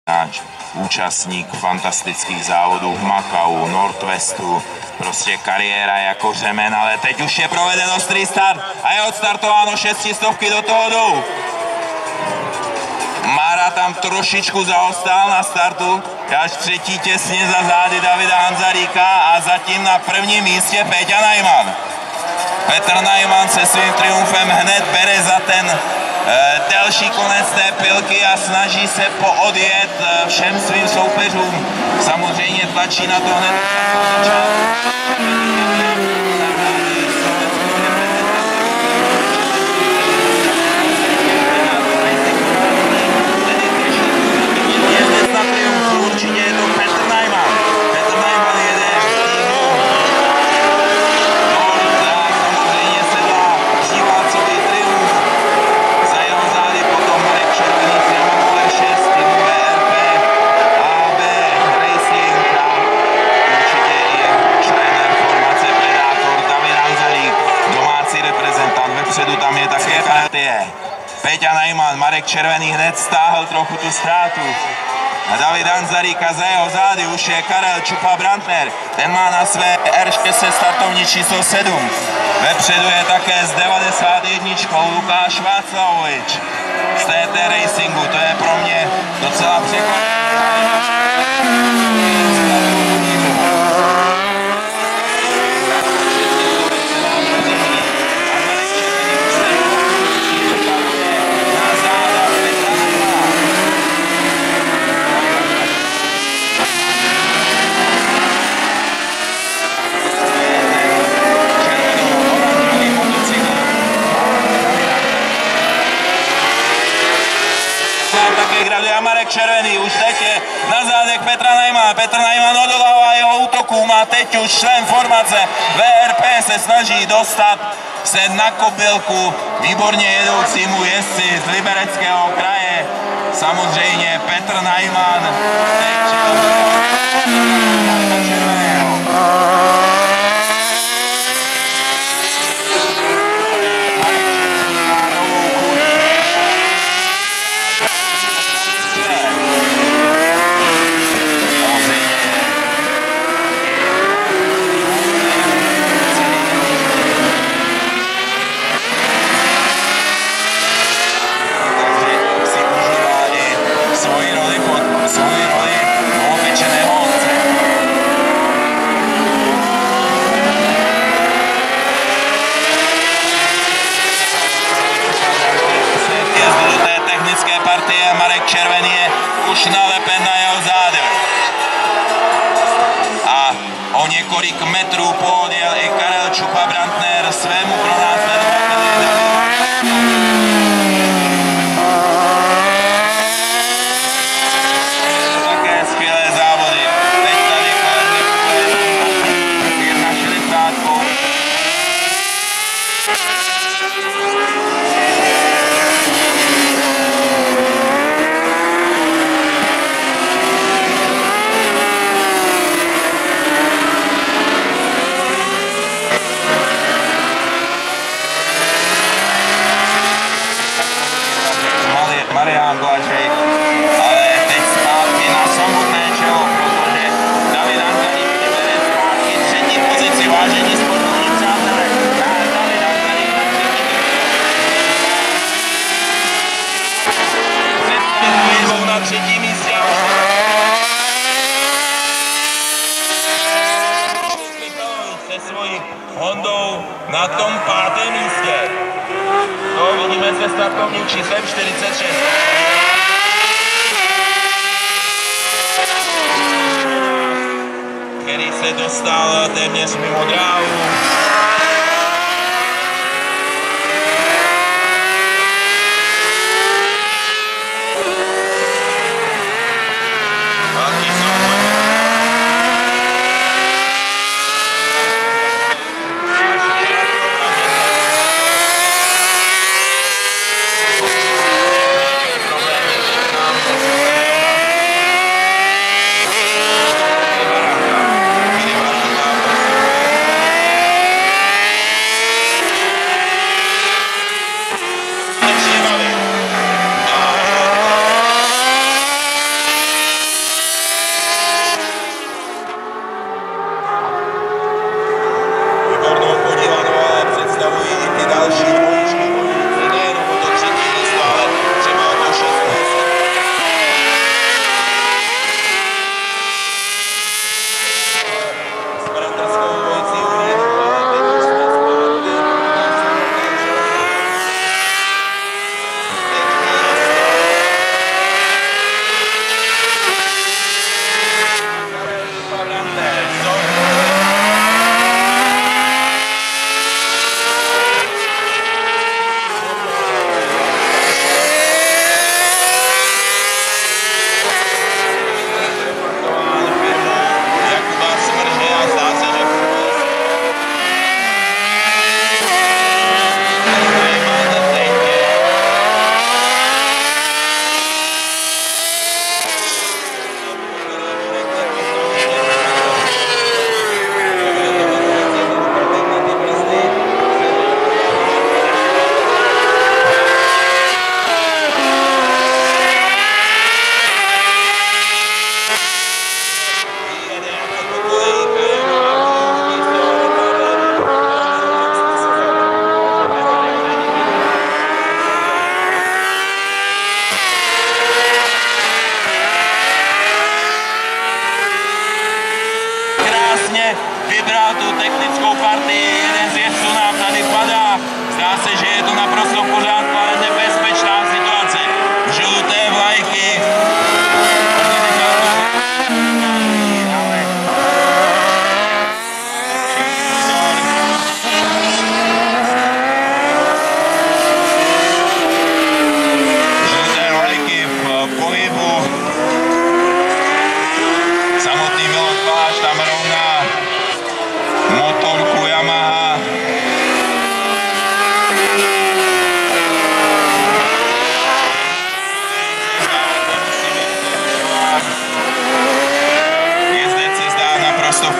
náš účastník fantastických závodů v Macau, Northwestu, prostě kariéra jako řemen, ale teď už je proveden ostrý start a je odstartováno 600 do toho dolů. Mára tam trošičku zaostál na startu, až třetí těsně za zády Davida Hanzaríka a zatím na prvním místě Péťa Najman. Petr Najman se svým triumfem hned bere za ten další konec té pilky a snaží se poodjet všem svým soupeřům. Samozřejmě tlačí na to hned od začátku. Na triumfu určitě je to Petr Najman. Petr Najman jede v týmu Nord a samozřejmě sedlá Příválcový triumf. Za jeho zády potom Marek Červený z Yamaha R6, týmu VRP, AB Racing a určitě i trenér formace Predator David Hanzarík, domácí reprezentant. Vepředu tam je také partie. Péťa Najman, Marek Červený hned stáhl trochu tu ztrátu. A David Hanzarík a za jeho zády už je Karel Čupa-Brantner. Ten má na své R6 startovní číslo 7. Vepředu je také s 91 Lukáš Václavovič z TT Racingu. To je pro mě docela překvapivé. Také graduje a Marek Červený už teď je na zádech Petra Najmana. Petr Najman odolává jeho útokům a teď už člen formace VRP se snaží dostat se na kobylku výborně jedoucímu jezdci z Libereckého kraje. Samozřejmě Petr Najman teď Marek Červený je už nalepen na jeho zády. A o několik metrů podjel i Karel Čupa-Brantner svému pronásledovateli. Také skvělé závody. Teď tady kolem na 60. Marián Blažej, ale teď zpátky na samotné čelo, protože David Hanzarík vybere zpátky třetí pozici, vážení sportovní přátelé. David Hanzarík na třetí na třetí místě. Se svojí Hondou na tom 5. místě. To vidíme se startovním číslem 46. Který se dostal téměř mimo dráhu.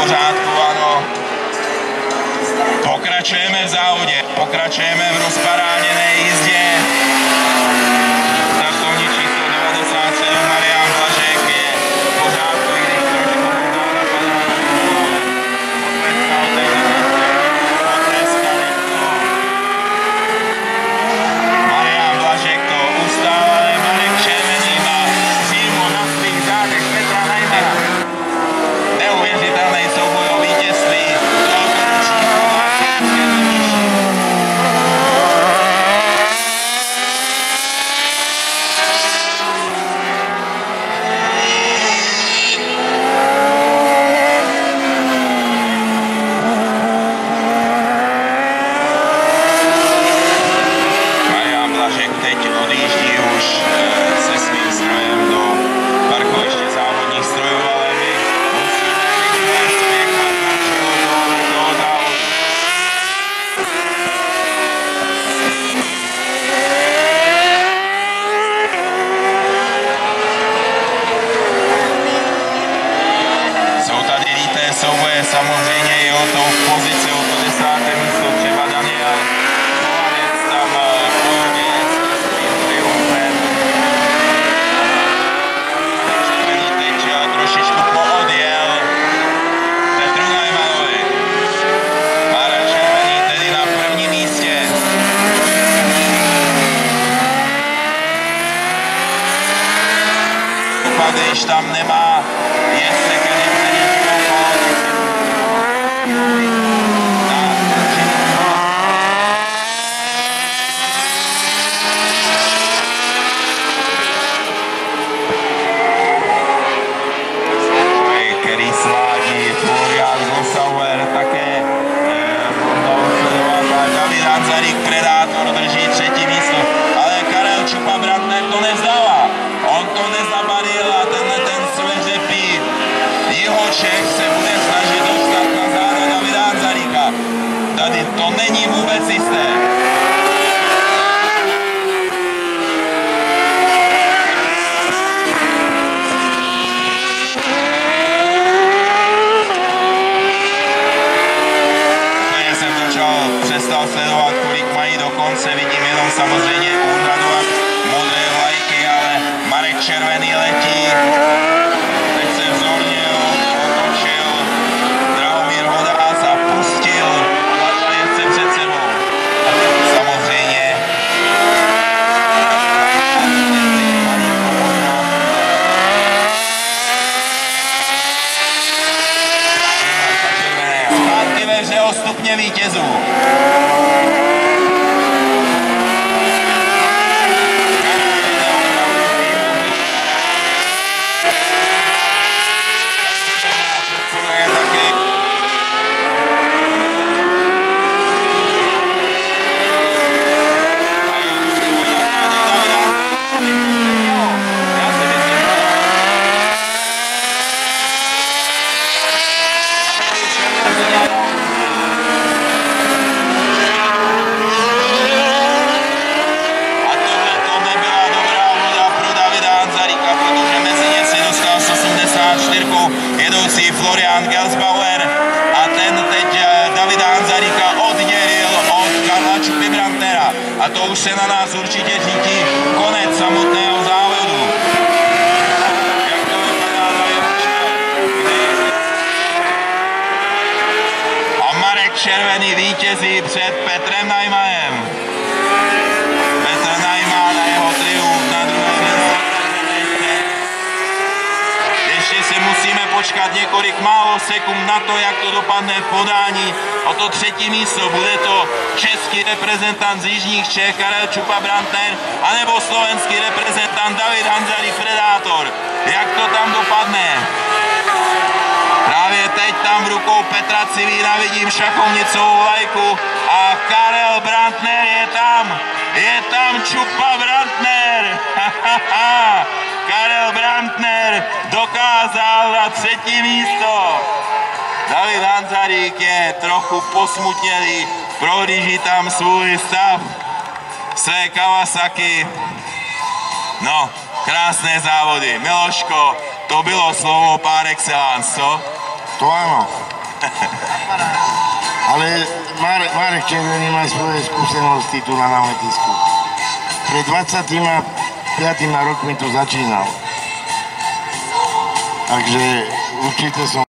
pořádku, ano. Pokračujeme v závodě, pokračujeme v rozparáděné jízdě. Startovní číslo 97 Marián Blažek je v pořádku, i když trošku možná napadá. Marián Blažek to ustál, ale Marek Červený má přímo na svých zádech Petra Najmana. Neuvěřitelný souboj o vítězství. Teď odjíždí už se svým strojem do parkoviště závodních strojů, ale my musíme rychle spěchat na čelo toho závodu. Jsou tady líté souboje, samozřejmě i o tou pozici, o to 10. místo, třeba Daniel Chovanec tam bojuje. Trošičku poodjel Petru Najmanovi. Marek Červený tedy na prvním místě. Když tam nemá jezdce, který Predátor drží 3. místo, ale Karel Čupa-Brantner to nevzdává. On to nezabaril a ten sveřepý Jihočech se bude snažit dostat na záda Davida Hanzaríka. Tady to není vůbec jisté. Přestal sledovat, kolik mají do konce, vidím jenom samozřejmě úřadovat modré vlajky, ale Marek Červený letí. Teď se vzorně otočil Drahomír Hodás a pustil jezdce před sebou. Samozřejmě zpátky ve hře o stupně vítězů. Jedoucí Florian Gelsbauer a ten teď Davida Hanzaríka oddělil od Karla Čupy-Brantnera. A to už se na nás určitě řítí konec samotného závodu. Jak to vypadá a Marek Červený vítězí před Petrem Najmanem. Petr Najman a jeho triumf na druhé místě. Ještě si musíme počkat několik málo sekund na to, jak to dopadne v podání o to 3. místo. Bude to český reprezentant z jižních Čech Karel Čupa-Brantner anebo slovenský reprezentant David Hanzarík Predátor. Jak to tam dopadne? Právě teď tam v rukou Petra Civína vidím šachovnicovou vlajku a Karel Brantner je tam. Je tam Čupa-Brantner. Karel Brantner dokázal na 3. místo. David Hanzarík je trochu posmutnělý, prohlíží tam svůj stav, své Kawasaki. No, krásné závody. Miloško, to bylo slovo par excellence, co? To áno. Ale Marek Červený má svoje skúsenosti tu na námetisku. Pred 25 rokmi tu začínal. Takže určite som